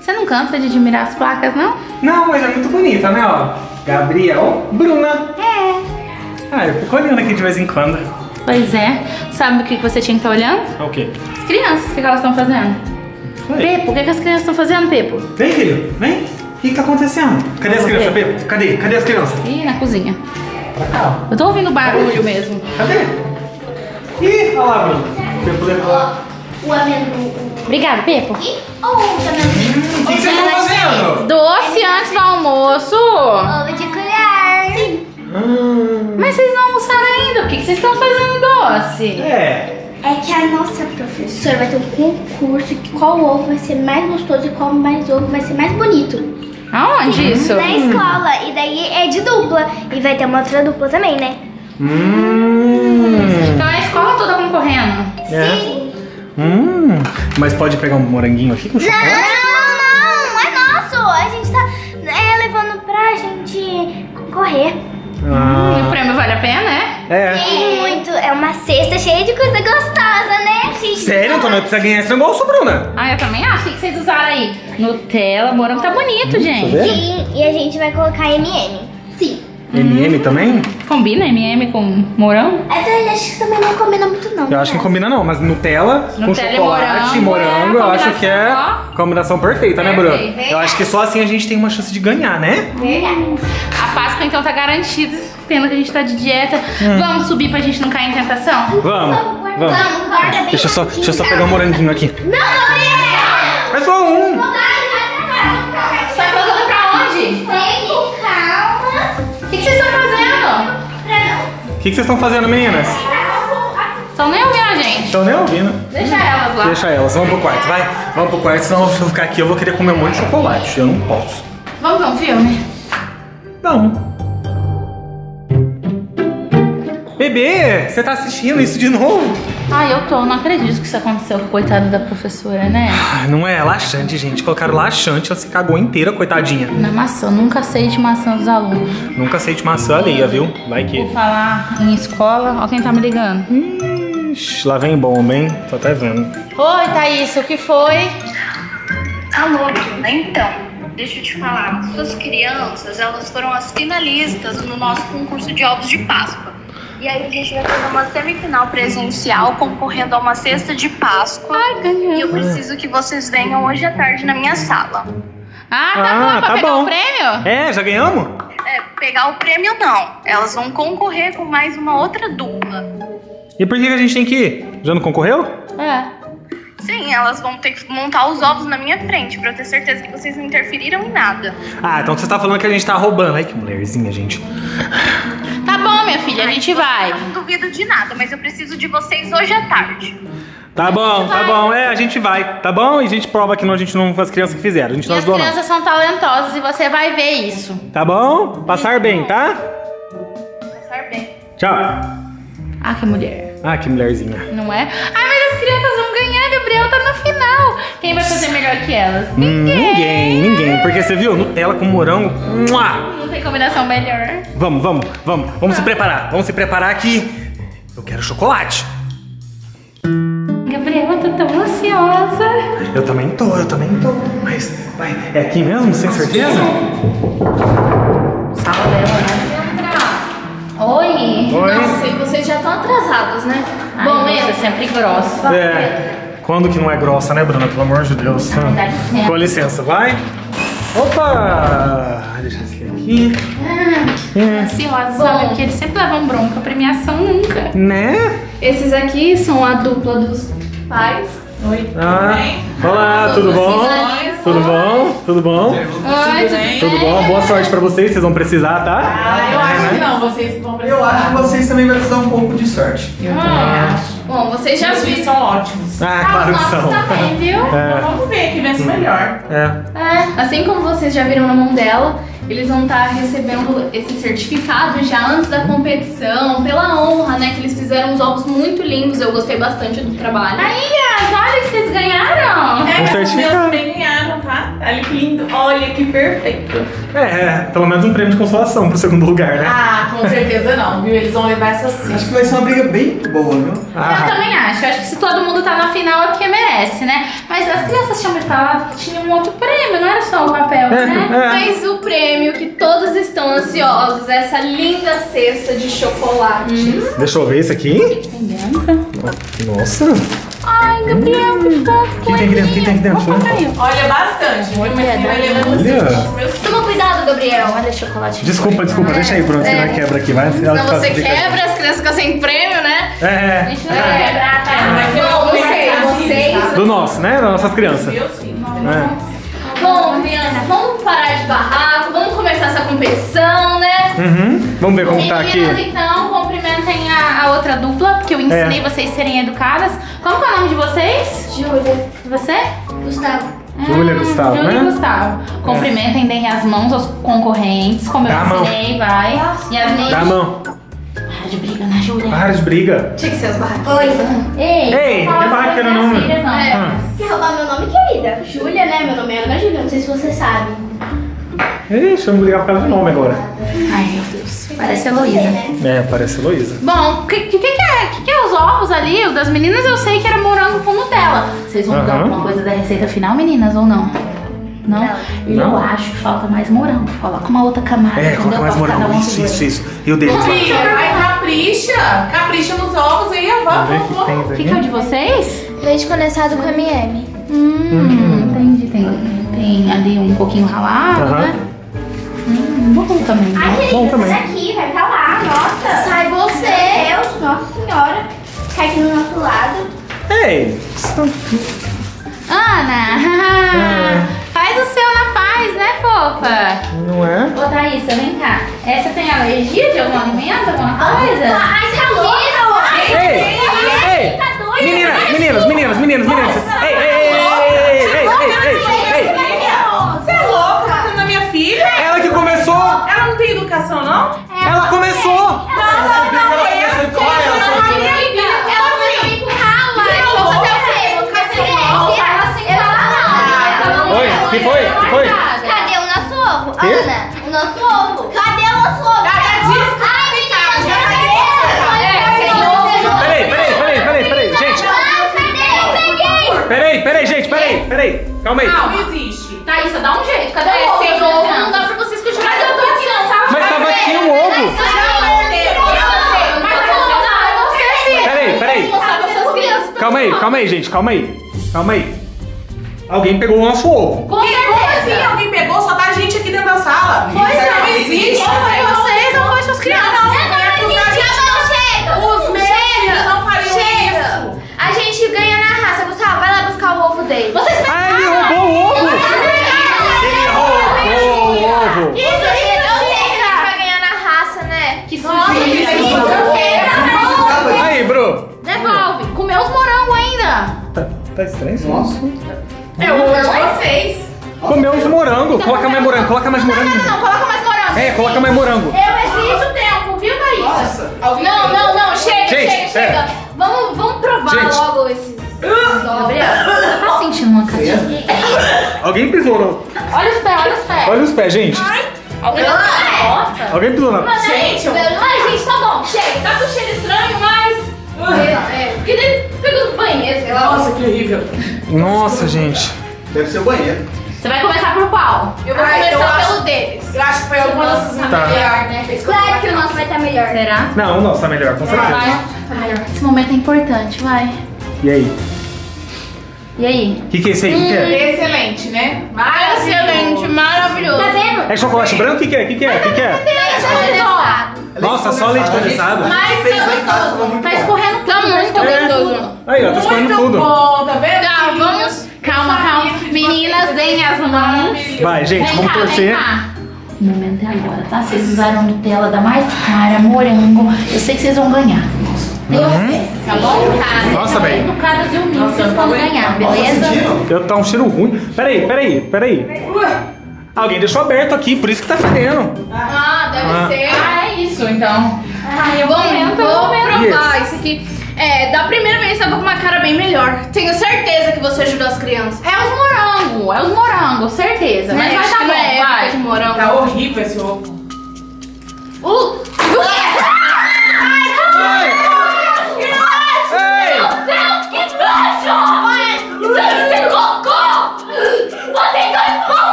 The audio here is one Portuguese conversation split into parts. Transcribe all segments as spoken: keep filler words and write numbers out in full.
Você não cansa de admirar as placas, não? Não, mas é muito bonita, né, ó. Gabriel, Bruna. É. Ah, eu fico olhando aqui de vez em quando. Pois é. Sabe o que você tinha que estar olhando? O quê? As crianças, o que elas estão fazendo? Oi. Pepo, o que as crianças estão fazendo, Pepo? Vem, filho, vem. O que que tá acontecendo? Cadê as Vamos crianças, ver. Pepo? Cadê? Cadê as crianças? Ih, na cozinha. Pra cá, ó. Eu tô ouvindo barulho mesmo. Cadê? Ih, olha lá, Bruna. Pepo levou. O amendoim. Obrigada, Pepo. E o amendoim. O que que vocês estão fazendo? Doce antes do almoço. Ovo de colher. Sim. Hum, Mas vocês não almoçaram ainda. Por que que vocês estão fazendo doce? é. É que a nossa professora vai ter um concurso que qual ovo vai ser mais gostoso e qual mais ovo vai ser mais bonito. Aonde isso? Na escola. E daí é de dupla. E vai ter uma outra dupla também, né? Hum. Então é a escola toda concorrendo. É. Sim. Hum. Mas pode pegar um moranguinho aqui com Não, chocolate? não, é nosso. A gente tá é, levando pra gente concorrer. E o Ah. prêmio vale a pena, né? É. Sim, muito. É uma cesta cheia de coisa gostosa, né? Sim. Sério? Então nós precisamos ganhar esse negócio, Bruna? Ah, eu também acho. O que vocês usaram aí? Nutella, morango. Tá bonito, gente. ver? Sim, e a gente vai colocar M e M. Sim. M e M também? Combina M e M com morango? Até eu acho que também não combina muito, não. Eu acho que não combina não, mas Nutella, com Nutella e chocolate e morango, morango, é a eu acho que é combinação, a combinação perfeita, né, Bruna? Perfeito. Eu acho que só assim a gente tem uma chance de ganhar, né? Verdade. A Páscoa então tá garantida. Pena que a gente tá de dieta. Vamos subir pra gente não cair em tentação? Vamos, vamos. Vamos, guarda bem. Deixa eu só, deixa eu só pegar um moranguinho aqui. Não, Gabriel! É só um. Você tá fazendo pra onde? Vem com calma. O que que vocês estão fazendo? O que, que vocês estão fazendo, meninas? Estão nem ouvindo a gente. Estão nem ouvindo. Deixa elas lá. Deixa elas, vamos pro quarto, vai. Vamos pro quarto, senão se eu ficar aqui eu vou querer comer um monte de chocolate. Eu não posso. Vamos ver um filme? Não. Bebê, você tá assistindo isso de novo? Ai, eu tô. Não acredito que isso aconteceu com a coitada da professora, né? Ah, não é laxante, gente. Colocaram laxante, ela se cagou inteira, coitadinha. Na maçã. Nunca aceite maçã dos alunos. Nunca aceite maçã alheia, viu? Vai que... Vou falar em escola. Ó quem tá me ligando. Ixi, lá vem bomba, hein? Tô até vendo. Oi, Thaís. O que foi? Alô, Bruna, então, deixa eu te falar, suas crianças, elas foram as finalistas no nosso concurso de ovos de Páscoa. E aí a gente vai fazer uma semifinal presencial concorrendo a uma cesta de Páscoa. Ai, ganhamos. E eu preciso que vocês venham hoje à tarde na minha sala. Ah, tá Ah, bom. Pra tá pegar bom. o prêmio? É, já ganhamos? É, pegar o prêmio não, elas vão concorrer com mais uma outra dupla. E por que que a gente tem que ir? Já não concorreu? É. Sim, elas vão ter que montar os ovos na minha frente pra eu ter certeza que vocês não interferiram em nada. Ah, então você tá falando que a gente tá roubando. Ai, que mulherzinha, gente. Tá bom, minha filha. A gente vai. Eu não duvido de nada, mas eu preciso de vocês hoje à tarde. Tá bom, tá bom. É, a gente vai, tá bom? E a gente prova que não, a gente não foi as crianças que fizeram. A gente não Minhas ajudou, não. crianças são talentosas e você vai ver isso. Tá bom? Passar bem, tá? Passar bem. Tchau. Ah, que mulher. Ah, que mulherzinha. Não é? Ai, mas as crianças vão ganhar. Gabriel tá na final. Quem vai fazer melhor que elas? Hum, ninguém, ninguém. Porque você viu? Nutella com morango. Mua! Não tem combinação melhor. Vamos, vamos, vamos. Vamos se preparar. Vamos se preparar que eu quero chocolate. Gabriela, eu tô tão ansiosa. Eu também tô, eu também tô. Mas, vai, é aqui mesmo? Sem certeza? Sala dela, né? Oi. Oi. Nossa, e vocês já estão atrasados, né? Ai, Bom, você é eu... sempre grossa. É. Quando que não é grossa, né, Bruna? Pelo amor de Deus. dá licença. Com licença, vai. Opa! Deixa eu ver aqui. É. Ansiosa, sabe? Porque eles sempre levam bronca, premiação nunca. Né? Esses aqui são a dupla dos pais. Oi. Ah, olá, tudo bom? Tudo bom? Tudo bom? Oi, Tudo bom? Boa sorte pra vocês, vocês vão precisar, tá? Ah, eu acho que não, vocês vão precisar. Eu acho que vocês também vão precisar um pouco de sorte. Bom, vocês já viram. São ótimos. Ah, claro que são. também, viu? É, Vamos ver quem vence melhor. é. É, assim como vocês já viram na mão dela, eles vão estar recebendo esse certificado já antes da competição, pela honra, né? Que eles fizeram uns ovos muito lindos, eu gostei bastante do trabalho. Aí, olha que vocês ganharam. É, Um os meus certificado. também ganharam, tá? Olha que lindo. Olha que perfeito. É, é, pelo menos um prêmio de consolação pro segundo lugar, né? Ah, com certeza não, viu? Eles vão levar essa sim. Acho que vai ser uma briga bem boa, viu? Eu também acho. Eu acho que se todo mundo tá na final é porque merece, né? Mas as crianças vocês tinham me falado que tinha um outro prêmio, não era só o papel, né? É. Mas o prêmio que todos estão ansiosos é essa linda cesta de chocolate. Deixa eu ver isso aqui. Nossa. Ai, Gabriel, que fofo. O que tem aqui dentro? O que tem aqui dentro? Deixa eu ver. Olha bastante. Muito vai levando Olha. Toma cuidado, Gabriel. Olha chocolate. Desculpa, desculpa. Deixa aí, Bruno, senão quebra aqui. Vai. Senão você quebra, as crianças ficam sem prêmio, né? É, é. Deixa eu quebrar, tá? Bom, vocês, vocês. Do nosso, né? Das nossas crianças. Meu sim. É. Bom, crianças, vamos parar de barraco, vamos começar essa competição, né? Uhum. Vamos ver como tá aqui. Meninas, então, cumprimentem a, a outra dupla, porque eu ensinei É. vocês a serem educadas. Como que é o nome de vocês? Júlia. E você? Gustavo. Júlia, Gustavo, Júlia né? e Gustavo. Cumprimentem, deem as mãos aos concorrentes, como eu Dá a mão. ensinei, vai. Yasmin. Dá a mão. Para de briga, né, Júlia? Para de briga. Tinha que ser as barracas. Ei, Ei, não fala não é barraqueira assim das não, minhas né? filhas, não. É. Ah. Quer roubar meu nome, querida? Júlia, né? Meu nome é Ana Júlia, não sei se você sabe. Ixi, vamos ligar por causa do nome agora. Ai, meu Deus. Parece a Heloísa. É, parece Heloísa. Bom, o que, que, que, é, que, que é os ovos ali? O das meninas eu sei que era morango com Nutella. Vocês vão dar Aham. alguma coisa da receita final, meninas, ou não? Não? Eu Não. acho que falta mais morango. Coloca uma outra camada. É, entendeu? coloca mais Pra cada morango. um Isso, segurar. isso, isso. E o deles? Filha, vai capricha. Capricha nos ovos aí, a Vamos ver o vó. que tem O que, que é o aqui. de vocês? Leite condensado com M M. Hum, entendi. Tem, tem ali um pouquinho ralado, Aham. né? Hum, bom também. Ai, Né? querida, Bom também. sai daqui, vai pra lá, nossa. Sai você. Meu Deus, nossa senhora. Cai aqui do nosso lado. Ei, Ana, faz o seu na paz, né, fofa? não é? Ô, Thaísa, vem cá. Essa tem alergia de algum alimento, alguma coisa? Ai, tá louca. Ei, ei, Tá doida. meninas, meninas, meninas, meninas, meninas. Ei, ei, ei, ei, ei, ei, ei, ei, ei. Você é louca, batendo na minha filha? Ela que começou, Ela não tem educação, não? ela começou. Ela começou a me empurrar lá. Eu vou fazer o quê? Vou ficar sem Oi, que foi? Que foi? Cadê o nosso ovo? Quê? Ana, o nosso ovo. Cadê o nosso ovo? Cada dia você tá complicado, já Peraí, peraí, peraí, peraí, peraí, gente. Peguei! Peraí, peraí, gente, peraí, peraí. Calma aí. Não existe. Thaísa, dá um jeito. Cadê É, o ovo? sem das ovo crianças? não dá pra vocês continuarem. Eu tô aqui na sala. Mas tava aqui um ovo. Peraí, peraí. Calma aí, calma aí, gente, calma aí. Calma aí. Alguém pegou o nosso ovo. Com Como assim? certeza. Alguém pegou? Só tá a gente aqui dentro da sala. Pois Isso é. não existe. Ou foi vocês ou foi suas crianças. Não, não, é porque a gente não- Os meus filhos não fariam isso. A gente ganha na raça. Gustavo, vai lá buscar o ovo dele. Vocês Ah, ele roubou o ovo. Ele roubou o ovo. Isso, eu sei que a gente vai ganhar na raça, né? Que Nossa, que Aí, Bru. Devolve. Comeu os morangos ainda. Tá, tá estranho isso? Nossa. É o ovo de vocês. Comeu os morangos. Coloca mais morango, coloca mais morango. Não, coloca mais morango. É, coloca mais morango. Eu exijo tempo, viu, Thaísa? Nossa, alguém Não, não, não. Chega, Gente, chega, chega. é. Vamos, vamos provar Gente. logo esses. Gabriel, você tá sentindo uma catinha? Alguém pisou no... Olha os pés, olha os pés. Olha os pés, gente. Alguém Nossa. Alguém pisou na... Gente, ai, gente, tá bom. Chega. Tá com cheiro estranho, mas... É, é. Porque ele pegou no banheiro, sei lá. Nossa, que horrível. Nossa, gente. Deve ser o banheiro. Você vai começar por qual? Eu vou Ai, eu começar acho- pelo deles. Eu acho que foi alguma dessas Tá. familiares, né? Fez coisa Claro que o bacana. nosso vai estar melhor. Será? Não, o nosso tá melhor, com certeza. Vai. Tá melhor. Esse momento é importante, vai. E aí? E aí? O que, que é isso aí? O que, que é? Excelente, né? Excelente, maravilhoso. Tá vendo? É chocolate branco? O que, que é? O que, que é? O que, que é? Leite condensado. Nossa, só leite condensado? A gente fez lá em casa, ficou muito Tá bom. escorrendo Tá muito gostoso. Aí, ó, tá escorrendo Muito tudo. bom, tá vendo? Tá, vamos. Calma, calma. Meninas, deem as mãos. Vai, gente, Vem vamos cá, torcer. vem cá. O momento é agora, tá? Vocês usaram Nutella da mais cara, morango. Eu sei que vocês vão ganhar. Eu sei. Tá bom? Tá. Nossa, Vocês bem. são educadas e humildes, Nossa, vocês eu vão tô ganhar, Nossa, beleza? sentindo? Eu tá um cheiro ruim. Peraí, peraí, peraí. Alguém deixou aberto aqui, por isso que tá fedendo. Ah, deve Ah. ser. Ah, é isso, então. Ai, eu vou, vou provar isso aqui. É, da primeira vez tava com uma cara bem melhor. Tenho certeza que você ajudou as crianças. É os morangos, é os morangos, certeza. Mas É, vai acho tá que bom, não é época vai. de morango. Tá horrível esse ovo. Uh, Ei! Deus, que nojo! Isso é cocô!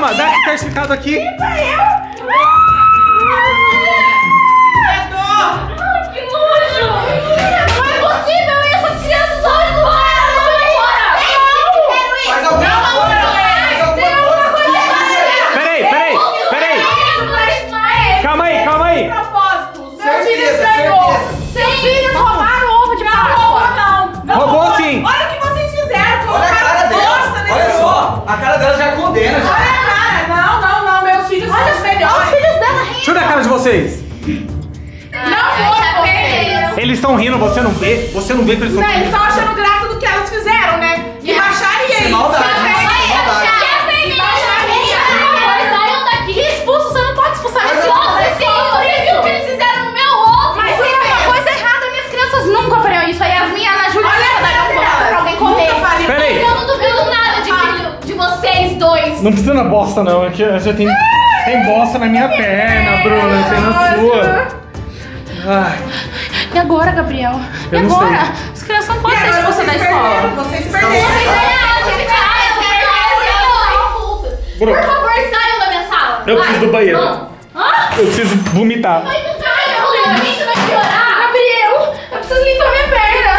Toma, dá esse certificado aqui. Que nojo! Não é possível essas crianças olham no ar! Faz alguma coisa. Faz alguma coisa. Peraí, peraí, peraí. Calma aí, calma aí. Propósito. Seus Certeza, filhos ganhou. certeza. Seus filhos roubaram o ovo de Páscoa. Não, não. Roubou sim. Olha o que vocês fizeram. Olha a cara Colocaram dela. bosta nesse Olha ovo. só. A cara dela já condena. Olha Já. a cara. Não, não, não. Meus filhos são os melhores. Deixa eu ver a cara de vocês. Não vou comer. Eles estão rindo, você não vê? Você não vê que eles estão Não, eles rindo? estão achando graça do que elas fizeram, né? E baixaria Sem isso. maldade, Tá né? bem? Sem maldade. Saiam daqui! Que expulso? Você não pode expulsar Mas esse eu- ovo! Esse ovo! Você viu o que eles fizeram no meu ovo? Mas Tem é. uma coisa errada, minhas crianças nunca fariam isso. Aí as minhas, Ana Júlia, Olha a nunca cara dariam bosta pra delas. alguém comer. Nunca faria. Peraí. Eu não duvido nada de filho de vocês dois! Não precisa na bosta, não. É que já tem, tem bosta na minha perna, Bruna. Tem na sua. Ai, E agora, Gabriel? E Eu não agora? sei. As crianças não E podem ser agora expulsas da vocês escola. perderam, vocês Estão- perderam. Bruno. Por favor, saiam da minha sala! Eu preciso do banheiro. Vamos. eu preciso vomitar. Vai não saiam, a gente vai piorar! Gabriel, eu preciso limpar minha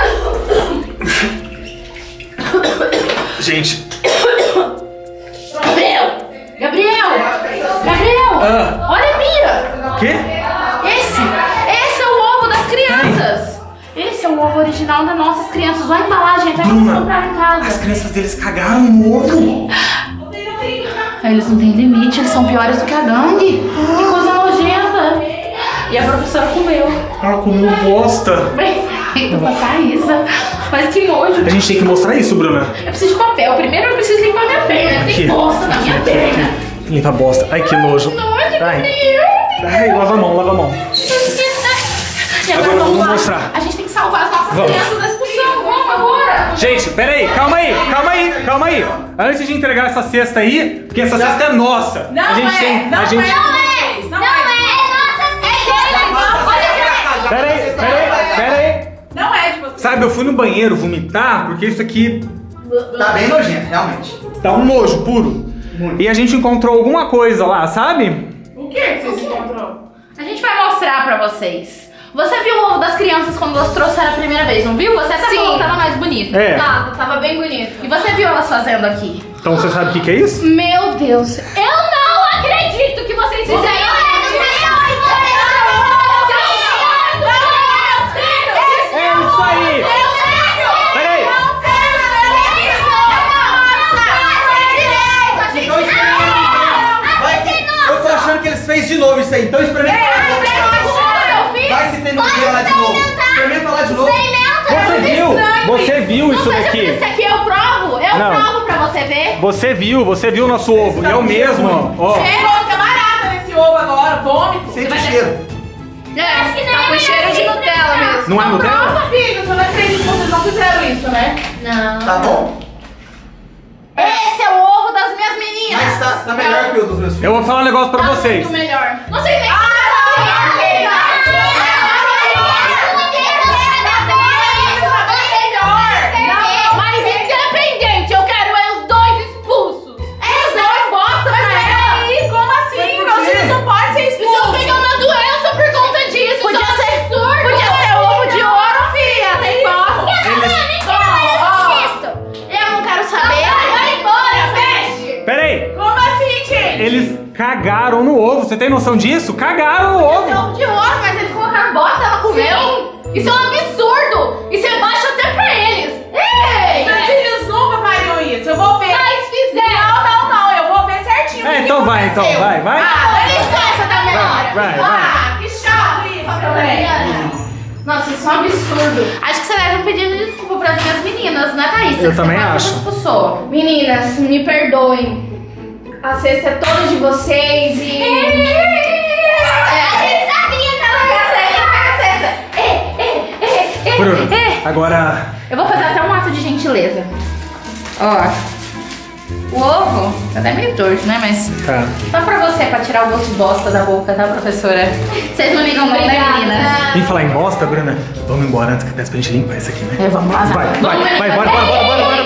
perna. Gente. Gabriel! Gabriel! Gabriel! Ah, Olha a Bia! quê? Esse! Esse é o ovo das crianças! Esse é o ovo original das nossas crianças. Olha a embalagem, até que eles Bruna, compraram em casa. as crianças deles cagaram no ovo. Eles não têm limite, eles são piores do que a gangue. Que coisa nojenta. E a professora comeu. Ela comeu bosta. Eita, pra Thaísa. Mas que nojo. A gente tem que mostrar isso, Bruna. Eu preciso de papel. Primeiro eu preciso limpar minha perna. Aqui. Tem bosta na minha perna. Limpa a bosta. Ai, que nojo. Nojo, Ai. Gabriel. Ai, lava a mão, lava a mão. E agora Agora vamos vamos lá. mostrar. A gente tem que salvar as nossas Vamos. crianças da expulsão. Vamos agora. Gente, pera aí, calma aí, calma aí, calma aí. Antes de entregar essa cesta aí, porque essa cesta é nossa. Não a gente é, tem. não a gente... é. Não é. Não é. Pera aí, pera aí, pera aí. Não é de você. Sabe, eu fui no banheiro vomitar porque isso aqui Tá bem nojento, realmente. tá um nojo puro. Muito. E a gente encontrou alguma coisa lá, sabe? O que que vocês encontrou? A gente vai mostrar pra vocês. Você viu o ovo das crianças quando elas trouxeram a primeira vez, não viu? Você até Sim. falou que tava mais bonito. É. Tava, tava bem bonito. E você viu elas fazendo aqui? Então você sabe o que, que é isso? Meu Deus. Eu não acredito que vocês fizeram É isso aí! Pera aí! Então experimenta. Vai que eu tô achando que eles fez de novo isso aí. Então experimenta lá de novo. Vai se tem nojeira lá de novo. Experimenta lá de novo. Você viu? Você viu isso Esse daqui? aqui eu provo? Eu Não. provo pra você ver. Você viu, você viu o nosso ovo. E é o mesmo, ó. Cheiro, fica barata nesse ovo agora. Vômito. Sente o cheiro. É, tá com cheiro de Nutella mesmo. Não é Nutella? Nossa, filhos, eu não acredito que vocês não fizeram isso, né? Não. Tá bom? Esse é o ovo das minhas meninas. Mas tá, tá melhor que o dos meus filhos. Eu vou falar um negócio pra vocês. Muito melhor. Não sei nem. Mas independente, eu quero é os dois expulsos. Os dois bosta, mas peraí, como assim? Meus filhos não podem ser Estão expulsos. pegando a doença por conta disso. Podia isso é ser- absurdo. Podia ser ovo de ouro, filha. Tem bosta. Eu não quero saber. Vai embora, peixe. Pera aí. Como assim, gente? Eles cagaram no ovo. Você tem noção disso? Cagaram no É ovo. ovo de ouro, mas eles colocaram bosta, ela comeu. Sim. Isso é um absurdo. Isso é baixo até pra eles. Ei! Meus filhos nunca fariam isso. Eu vou ver. Mas fizeram. Não, não, não. Eu vou ver certinho. É, o que então vai, então. aconteceu. Vai, vai. Ah, dá licença da minha Vai, hora. vai, vai. Ah, que chato isso também. Nossa, isso é um absurdo. Acho que você deve pedir desculpa pras minhas meninas, né, Thaís? Eu Você também quase acho. expulsou. Meninas, me perdoem. A cesta é toda de vocês e. A gente sabia que ela ia ser. Bruno, agora. Eu vou fazer até um ato de gentileza. Ó. O ovo, tá até meio torto, né? Mas Tá. só pra você, pra tirar o gosto de bosta da boca, tá, professora? Vocês não ligam não, né, Obrigada. meninas? Vem falar em bosta, Bruna? Vamos embora antes que desse pra gente limpar isso aqui, né? É, vamos lá. Vai, vai, Vamos, vai, meninas. bora, bora, bora, bora, bora.